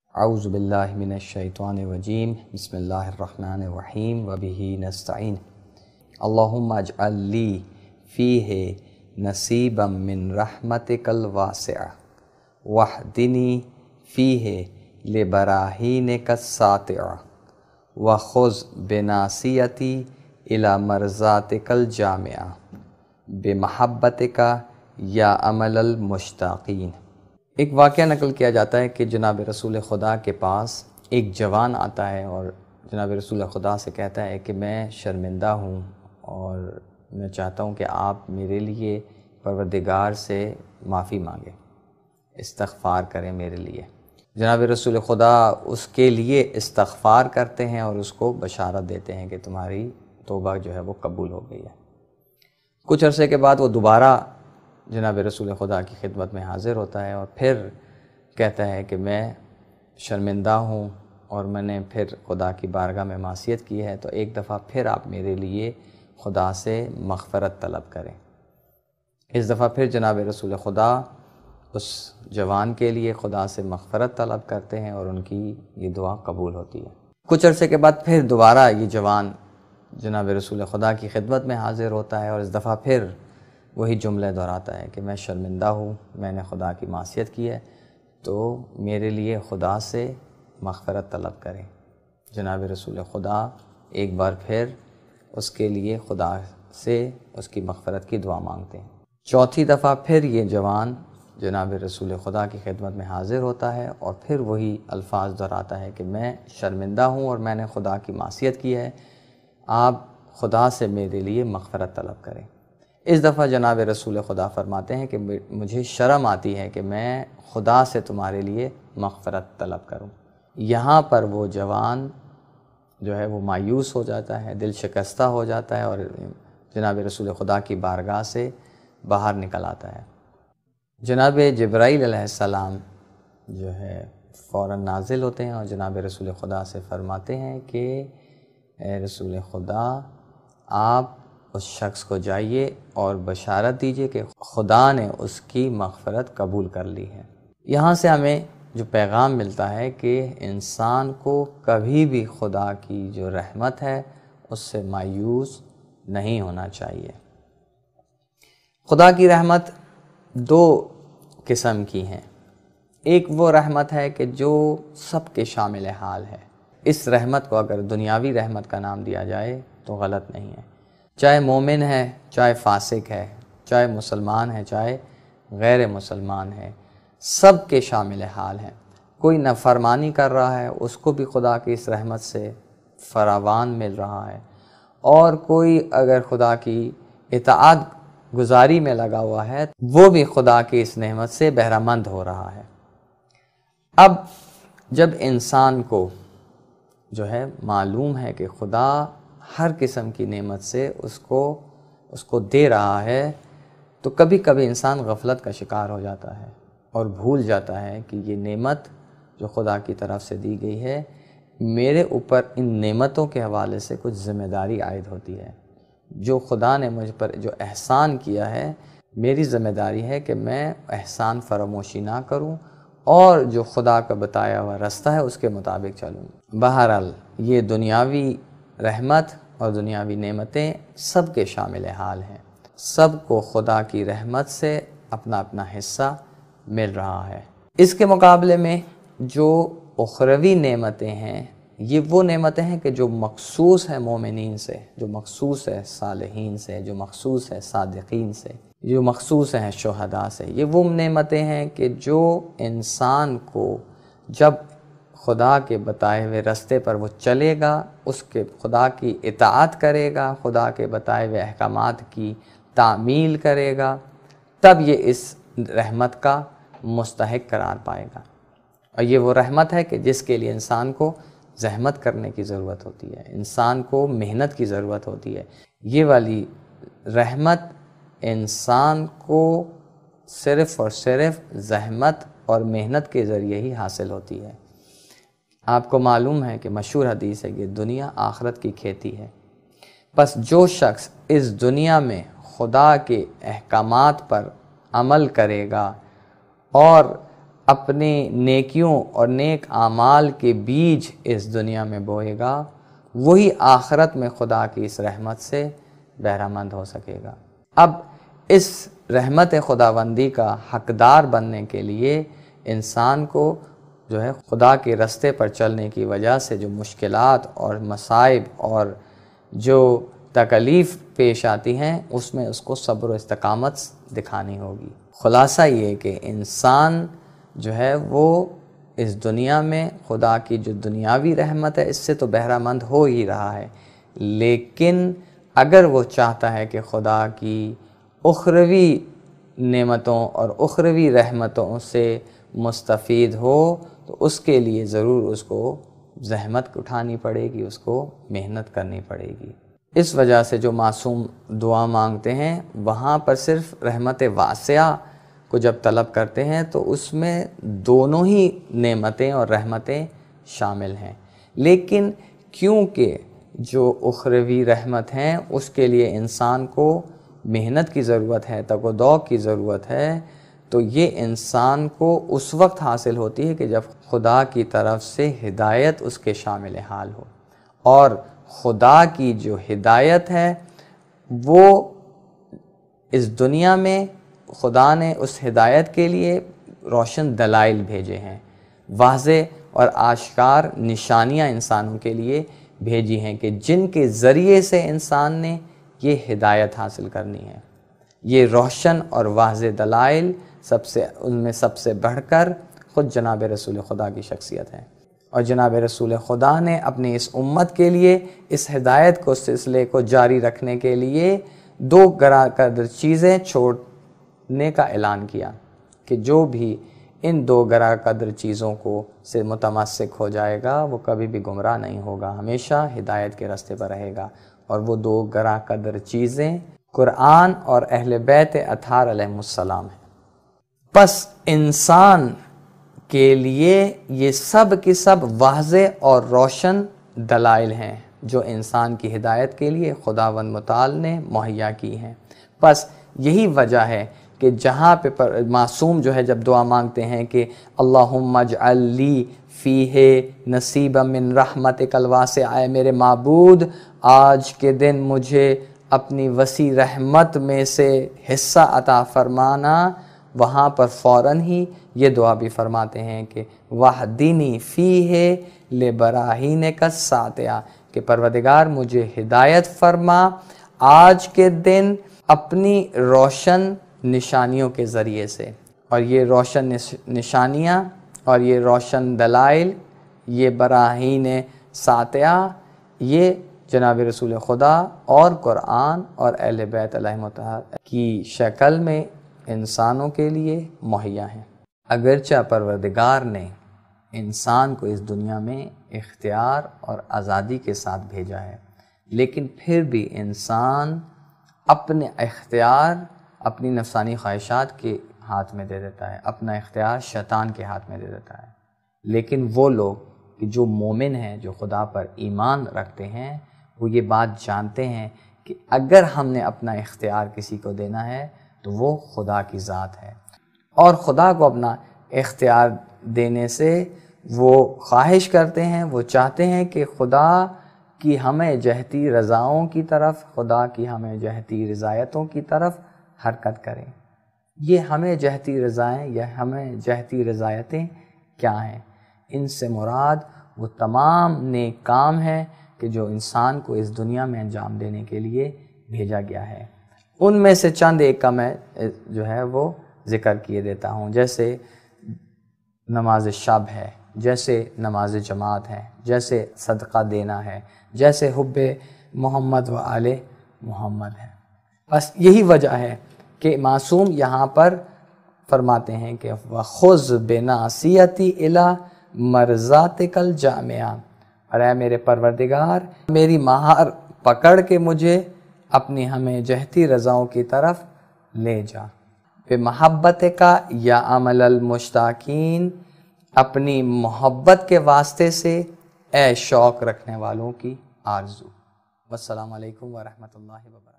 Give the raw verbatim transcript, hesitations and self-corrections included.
اعوذ باللہ من الشیطان الرجیم بسم اللہ الرحمن الرحیم وبہ نستعین اللہم اجعل لی فیہ نصیبا من رحمتک الواسعہ واہدنی فیہ لبراہینک الساطعہ وخذ بناصیتی الی مرضاتک الجامعہ بمحبتک یا عمل المشتاقین۔ ایک واقعہ نقل کیا جاتا ہے کہ جناب رسول خدا کے پاس ایک جوان آتا ہے اور جناب رسول خدا سے کہتا ہے کہ میں شرمندہ ہوں اور میں چاہتا ہوں کہ آپ میرے لیے پروردگار سے معافی مانگیں، استغفار کریں میرے لیے۔ جناب رسول خدا اس کے لیے استغفار کرتے ہیں اور اس کو بشارت دیتے ہیں کہ تمہاری توبہ جو ہے وہ قبول ہو گئی ہے۔ کچھ عرصے کے بعد وہ دوبارہ جناب رسول خدا کی خدمت میں حاضر ہوتا ہے اور پھر کہتا ہے کہ میں شرمندہ ہوں اور میں نے پھر خدا کی بارگاہ میں معصیت کی ہے، تو ایک دفعہ پھر آپ میرے لیے خدا سے مغفرت طلب کریں۔ اس دفعہ پھر جناب رسول خدا اس جوان کے لیے خدا سے مغفرت طلب کرتے ہیں اور ان کی یہ دعا قبول ہوتی ہے۔ کچھ عرصے کے بعد پھر دوبارہ یہ جوان جناب رسول خدا کی خدمت میں حاضر ہوتا ہے اور اس دفعہ پھر وہی جملے دہراتا ہے کہ میں شرمندہ ہوں، میں نے خدا کی معصیت کی ہے، تو میرے لیے خدا سے مغفرت طلب کریں۔ جناب رسول خدا ایک بار پھر اس کے لیے خدا سے اس کی مغفرت کی دعا مانگتے ہیں۔ چوتھی دفعہ پھر یہ جوان جناب رسول خدا کی خدمت میں حاضر ہوتا ہے اور پھر وہی الفاظ دہراتا ہے کہ میں شرمندہ ہوں اور میں نے خدا کی معصیت کی ہے، آپ خدا سے میرے لیے مغفرت طلب کریں۔ اس دفعہ جناب رسول خدا فرماتے ہیں کہ مجھے شرم آتی ہے کہ میں خدا سے تمہارے لیے مغفرت طلب کروں۔ یہاں پر وہ جوان جو ہے وہ مایوس ہو جاتا ہے، دل شکستہ ہو جاتا ہے اور جناب رسول خدا کی بارگاہ سے باہر نکل آتا ہے۔ جناب جبرائیل علیہ السلام جو ہے فوراً نازل ہوتے ہیں اور جناب رسول خدا سے فرماتے ہیں کہ اے رسول خدا، آپ اس شخص کو جائیے اور بشارت دیجیے کہ خدا نے اس کی مغفرت قبول کر لی ہے۔ یہاں سے ہمیں جو پیغام ملتا ہے کہ انسان کو کبھی بھی خدا کی جو رحمت ہے اس سے مایوس نہیں ہونا چاہیے۔ خدا کی رحمت دو قسم کی ہیں۔ ایک وہ رحمت ہے کہ جو سب کے شامل حال ہے۔ اس رحمت کو اگر دنیاوی رحمت کا نام دیا جائے تو غلط نہیں ہے۔ چاہے مومن ہے، چاہے فاسق ہے، چاہے مسلمان ہے، چاہے غیر مسلمان ہے، سب کے شامل حال ہیں۔ کوئی نافرمانی کر رہا ہے اس کو بھی خدا کی اس رحمت سے فراوان مل رہا ہے، اور کوئی اگر خدا کی اطاعت گزاری میں لگا ہوا ہے وہ بھی خدا کی اس نعمت سے بہرہ مند ہو رہا ہے۔ اب جب انسان کو جو ہے معلوم ہے کہ خدا ہر قسم کی نعمت سے اس کو اس کو دے رہا ہے، تو کبھی کبھی انسان غفلت کا شکار ہو جاتا ہے اور بھول جاتا ہے کہ یہ نعمت جو خدا کی طرف سے دی گئی ہے، میرے اوپر ان نعمتوں کے حوالے سے کچھ ذمہ داری عائد ہوتی ہے۔ جو خدا نے مجھ پر جو احسان کیا ہے، میری ذمہ داری ہے کہ میں احسان فراموشی نہ کروں اور جو خدا کا بتایا ہوا راستہ ہے اس کے مطابق چلوں۔ بہرحال یہ دنیاوی رحمت اور دنیاوی نعمتیں سب کے شامل حال ہیں، سب کو خدا کی رحمت سے اپنا اپنا حصہ مل رہا ہے۔ اس کے مقابلے میں جو اخروی نعمتیں ہیں، یہ وہ نعمتیں ہیں کہ جو مخصوص ہیں مومنین سے، جو مخصوص ہے صالحین سے، جو مخصوص ہے صادقین سے، جو مخصوص ہیں شہداء سے۔ یہ وہ نعمتیں ہیں کہ جو انسان کو جب خدا کے بتائے ہوئے راستے پر وہ چلے گا، اس کے خدا کی اطاعت کرے گا، خدا کے بتائے ہوئے احکامات کی تعمیل کرے گا، تب یہ اس رحمت کا مستحق قرار پائے گا۔ اور یہ وہ رحمت ہے کہ جس کے لیے انسان کو زحمت کرنے کی ضرورت ہوتی ہے، انسان کو محنت کی ضرورت ہوتی ہے۔ یہ والی رحمت انسان کو صرف اور صرف زحمت اور محنت کے ذریعے ہی حاصل ہوتی ہے۔ آپ کو معلوم ہے کہ مشہور حدیث ہے کہ دنیا آخرت کی کھیتی ہے، پس جو شخص اس دنیا میں خدا کے احکامات پر عمل کرے گا اور اپنے نیکیوں اور نیک اعمال کے بیج اس دنیا میں بوئے گا، وہی آخرت میں خدا کی اس رحمت سے بہرہ مند ہو سکے گا۔ اب اس رحمت خداوندی کا حقدار بننے کے لیے انسان کو جو ہے خدا کے رستے پر چلنے کی وجہ سے جو مشکلات اور مصائب اور جو تکلیف پیش آتی ہیں اس میں اس کو صبر و استقامت دکھانی ہوگی۔ خلاصہ یہ کہ انسان جو ہے وہ اس دنیا میں خدا کی جو دنیاوی رحمت ہے اس سے تو بہرہ مند ہو ہی رہا ہے، لیکن اگر وہ چاہتا ہے کہ خدا کی اخروی نعمتوں اور اخروی رحمتوں سے مستفید ہو تو اس کے لیے ضرور اس کو زحمت اٹھانی پڑے گی، اس کو محنت کرنی پڑے گی۔ اس وجہ سے جو معصوم دعا مانگتے ہیں وہاں پر صرف رحمت واسعہ کو جب طلب کرتے ہیں تو اس میں دونوں ہی نعمتیں اور رحمتیں شامل ہیں، لیکن کیونکہ جو اخروی رحمت ہیں اس کے لیے انسان کو محنت کی ضرورت ہے، تگ و دو کی ضرورت ہے، تو یہ انسان کو اس وقت حاصل ہوتی ہے کہ جب خدا کی طرف سے ہدایت اس کے شامل حال ہو، اور خدا کی جو ہدایت ہے وہ اس دنیا میں خدا نے اس ہدایت کے لیے روشن دلائل بھیجے ہیں، واضح اور آشکار نشانیاں انسانوں کے لیے بھیجی ہیں کہ جن کے ذریعے سے انسان نے یہ ہدایت حاصل کرنی ہے۔ یہ روشن اور واضح دلائل سب سے ان میں سب سے بڑھ کر خود جناب رسول خدا کی شخصیت ہے، اور جناب رسول خدا نے اپنی اس امت کے لیے اس ہدایت کو سلسلے کو جاری رکھنے کے لیے دو گراں قدر چیزیں چھوڑنے کا اعلان کیا کہ جو بھی ان دو گراں قدر چیزوں کو سے متمسک ہو جائے گا وہ کبھی بھی گمراہ نہیں ہوگا، ہمیشہ ہدایت کے راستے پر رہے گا۔ اور وہ دو گراں قدر چیزیں قرآن اور اہل بیت اطہار علیہ السلام ہیں۔ پس انسان کے لیے یہ سب کی سب واضح اور روشن دلائل ہیں جو انسان کی ہدایت کے لیے خداوند متعال نے مہیا کی ہیں۔ پس یہی وجہ ہے کہ جہاں پہ معصوم جو ہے جب دعا مانگتے ہیں کہ اللہم اجعل لی فیہ نصیبا من رحمتک الواسعہ، اے میرے معبود آج کے دن مجھے اپنی وسیع رحمت میں سے حصہ عطا فرمانا، وہاں پر فوراً ہی یہ دعا بھی فرماتے ہیں کہ وَحْدِنِی فِیہ لِبَرَاہِینِکَ السَّاطِعَةِ، کہ پروردگار مجھے ہدایت فرما آج کے دن اپنی روشن نشانیوں کے ذریعے سے۔ اور یہ روشن نشانیاں اور یہ روشن دلائل، یہ براہین ساطعہ، یہ جناب رسول خدا اور قرآن اور اہل بیت علیہم الطہار کی شکل میں انسانوں کے لیے مہیا ہیں۔ اگرچہ پروردگار نے انسان کو اس دنیا میں اختیار اور آزادی کے ساتھ بھیجا ہے، لیکن پھر بھی انسان اپنے اختیار اپنی نفسانی خواہشات کے ہاتھ میں دے دیتا ہے، اپنا اختیار شیطان کے ہاتھ میں دے دیتا ہے۔ لیکن وہ لوگ کہ جو مومن ہیں، جو خدا پر ایمان رکھتے ہیں، وہ یہ بات جانتے ہیں کہ اگر ہم نے اپنا اختیار کسی کو دینا ہے تو وہ خدا کی ذات ہے، اور خدا کو اپنا اختیار دینے سے وہ خواہش کرتے ہیں، وہ چاہتے ہیں کہ خدا کی ہمیں جہتی رضاؤں کی طرف، خدا کی ہمیں جہتی رضایتوں کی طرف حرکت کریں۔ یہ ہمیں جہتی رضائیں یا ہمیں جہتی رضایتیں کیا ہیں؟ ان سے مراد وہ تمام نیک کام ہیں کہ جو انسان کو اس دنیا میں انجام دینے کے لیے بھیجا گیا ہے۔ ان میں سے چند ایک کا میں جو ہے وہ ذکر کیے دیتا ہوں، جیسے نماز شب ہے، جیسے نماز جماعت ہے، جیسے صدقہ دینا ہے، جیسے حب محمد و آل محمد ہے۔ بس یہی وجہ ہے کہ معصوم یہاں پر فرماتے ہیں کہ وَخُذْ بِنَاصِیَتِی إِلَىٰ مَرْضَاتِکَ الْجَامِعَةِ، اور اے میرے پروردگار میری مہار پکڑ کے مجھے اپنی ہمیں جہتی رضاؤں کی طرف لے جا۔ بِمَحَبَّتِکَ یا عمل المشتاقین، اپنی محبت کے واسطے سے اے شوق رکھنے والوں کی آرزو۔ والسلام علیکم ورحمۃ اللہ وبرکاتہ۔